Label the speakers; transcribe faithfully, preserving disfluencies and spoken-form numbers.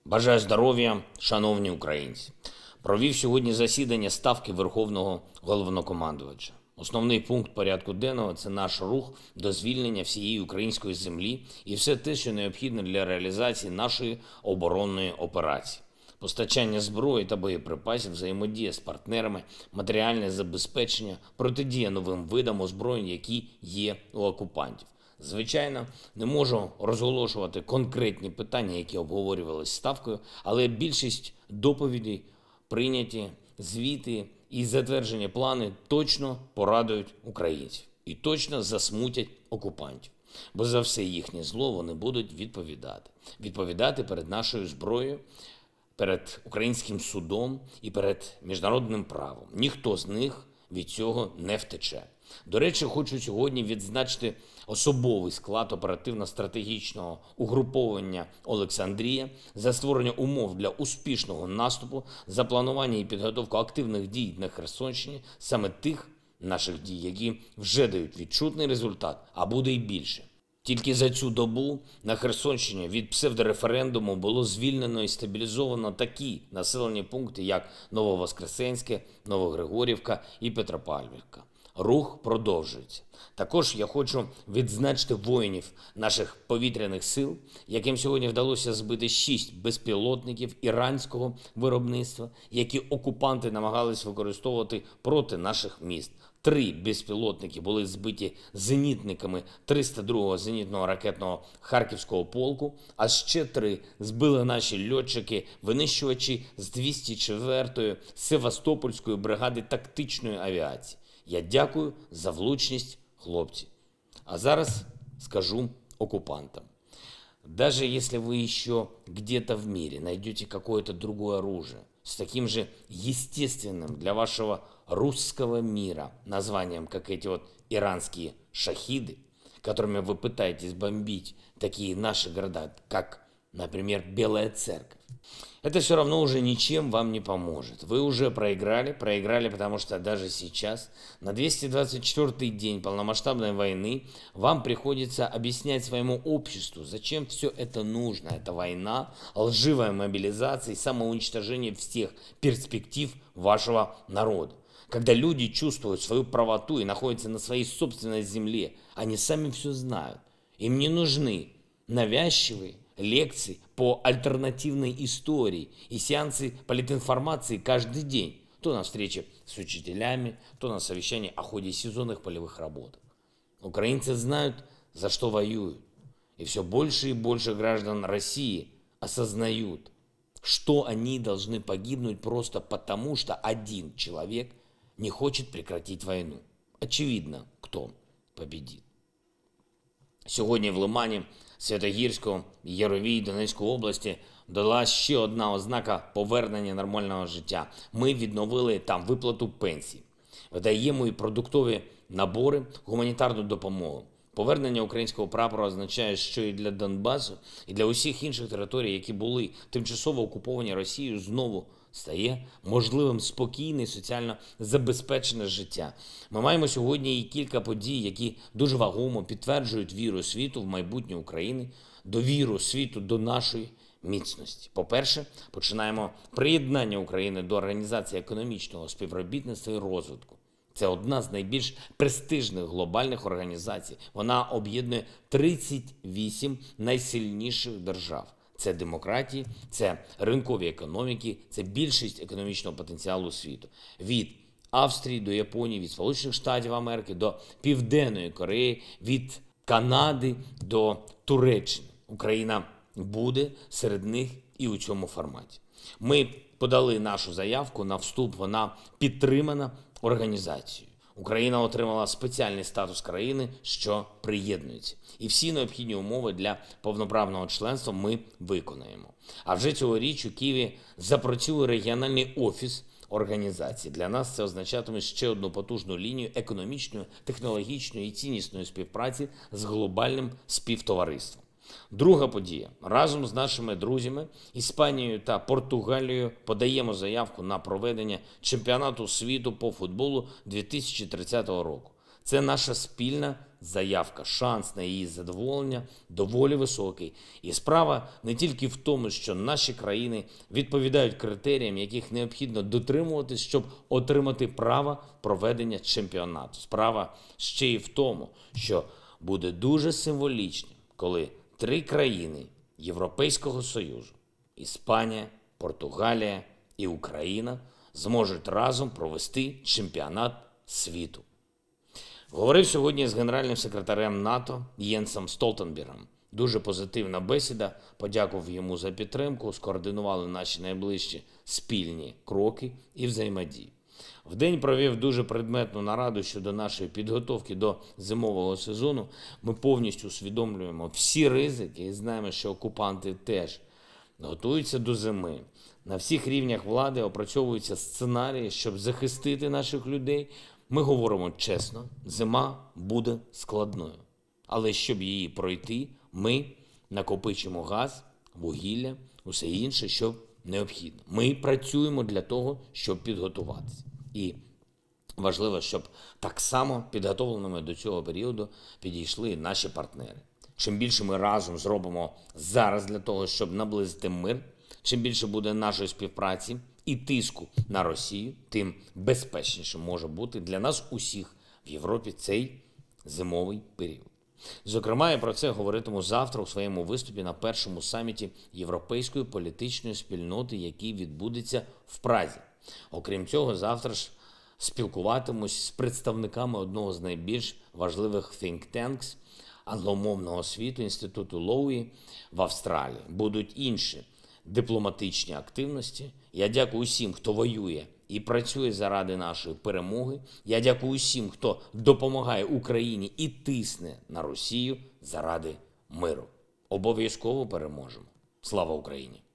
Speaker 1: Бажаю здоров'я, шановні українці. Провів сьогодні засідання Ставки Верховного Головнокомандувача. Основний пункт порядку денного – це наш рух до звільнення всієї української землі і все те, що необхідно для реалізації нашої оборонної операції. Постачання зброї та боєприпасів, взаємодія з партнерами, матеріальне забезпечення, протидія новим видам озброєнь, які є у окупантів. Звичайно, не можу розголошувати конкретні питання, які обговорювалися Ставкою, але більшість доповідей прийняті, звіти і затверджені плани точно порадують українців і точно засмутять окупантів. Бо за все їхнє зло вони будуть відповідати. Відповідати перед нашою зброєю, перед українським судом і перед міжнародним правом. Ніхто з них від цього не втече. До речі, хочу сьогодні відзначити особовий склад оперативно-стратегічного угруповання «Олександрія» за створення умов для успішного наступу, за планування і підготовку активних дій на Херсонщині, саме тих наших дій, які вже дають відчутний результат, а буде й більше. Тільки за цю добу на Херсонщині від псевдореферендуму було звільнено і стабілізовано такі населені пункти, як Нововоскресенське, Новогригорівка і Петропавлівка. Рух продовжується. Також я хочу відзначити воїнів наших повітряних сил, яким сьогодні вдалося збити шість безпілотників іранського виробництва, які окупанти намагались використовувати проти наших міст. Три безпілотники були збиті зенітниками триста другого зенітного ракетного Харківського полку, а ще три збили наші льотчики-винищувачі з двісті четвертої Севастопольської бригади тактичної авіації. Я дякую за влучність, хлопці. А зараз скажу оккупантам. Даже если вы еще где-то в мире найдете какое-то другое оружие с таким же естественным для вашего русского мира названием, как эти вот иранские шахиды, которыми вы пытаетесь бомбить такие наши города, как, например, Белая Церковь, это все равно уже ничем вам не поможет. Вы уже проиграли, проиграли, потому что даже сейчас, на двести двадцать четвёртый день полномасштабной войны, вам приходится объяснять своему обществу, зачем все это нужно. Это война, лживая мобилизация и самоуничтожение всех перспектив вашего народа. Когда люди чувствуют свою правоту и находятся на своей собственной земле, они сами все знают. Им не нужны навязчивые лекции по альтернативной истории и сеансы политинформации каждый день. То на встрече с учителями, то на совещании о ходе сезонных полевых работ. Украинцы знают, за что воюют. И все больше и больше граждан России осознают, что они должны погибнуть просто потому, что один человек не хочет прекратить войну. Очевидно, кто победит. Сьогодні в Лимані, Святогірську, Яровій, Донецької області дала ще одна ознака повернення нормального життя. Ми відновили там виплату пенсій. Видаємо і продуктові набори, гуманітарну допомогу. Повернення українського прапора означає, що і для Донбасу, і для усіх інших територій, які були тимчасово окуповані Росією, знову стає можливим спокійне і соціально забезпечене життя. Ми маємо сьогодні і кілька подій, які дуже вагомо підтверджують віру світу в майбутнє України, довіру світу до нашої міцності. По-перше, починаємо приєднання України до Організації економічного співробітництва і розвитку. Це одна з найбільш престижних глобальних організацій. Вона об'єднує тридцять вісім найсильніших держав. Це демократії, це ринкові економіки, це більшість економічного потенціалу світу. Від Австрії до Японії, від Сполучених Штатів Америки до Південної Кореї, від Канади до Туреччини. Україна буде серед них і у цьому форматі. Ми подали нашу заявку на вступ, вона підтримана організацією. Україна отримала спеціальний статус країни, що приєднується. І всі необхідні умови для повноправного членства ми виконаємо. А вже цьогоріч у Києві запрацює регіональний офіс організації. Для нас це означатиме ще одну потужну лінію економічної, технологічної і ціннісної співпраці з глобальним співтовариством. Друга подія. Разом з нашими друзями Іспанією та Португалією подаємо заявку на проведення чемпіонату світу по футболу дві тисячі тридцятого року. Це наша спільна заявка, шанс на її задоволення доволі високий. І справа не тільки в тому, що наші країни відповідають критеріям, яких необхідно дотримуватись, щоб отримати право проведення чемпіонату. Справа ще й в тому, що буде дуже символічно, коли три країни Європейського Союзу – Іспанія, Португалія і Україна – зможуть разом провести чемпіонат світу. Говорив сьогодні з генеральним секретарем НАТО Єнсом Столтенбергом. Дуже позитивна бесіда, подякував йому за підтримку, скоординували наші найближчі спільні кроки і взаємодії. Вдень провів дуже предметну нараду щодо нашої підготовки до зимового сезону. Ми повністю усвідомлюємо всі ризики і знаємо, що окупанти теж готуються до зими. На всіх рівнях влади опрацьовуються сценарії, щоб захистити наших людей. Ми говоримо чесно, зима буде складною. Але щоб її пройти, ми накопичимо газ, вугілля, усе інше, що необхідно. Ми працюємо для того, щоб підготуватися. І важливо, щоб так само підготовленими до цього періоду підійшли наші партнери. Чим більше ми разом зробимо зараз для того, щоб наблизити мир, чим більше буде нашої співпраці і тиску на Росію, тим безпечніше може бути для нас усіх в Європі цей зимовий період. Зокрема, я про це говоритиму завтра у своєму виступі на першому саміті Європейської політичної спільноти, який відбудеться в Празі. Окрім цього, завтра ж спілкуватимусь з представниками одного з найбільш важливих think tanks англомовного світу, інституту Лоуї в Австралії. Будуть інші дипломатичні активності. Я дякую усім, хто воює і працює заради нашої перемоги. Я дякую усім, хто допомагає Україні і тисне на Росію заради миру. Обов'язково переможемо. Слава Україні!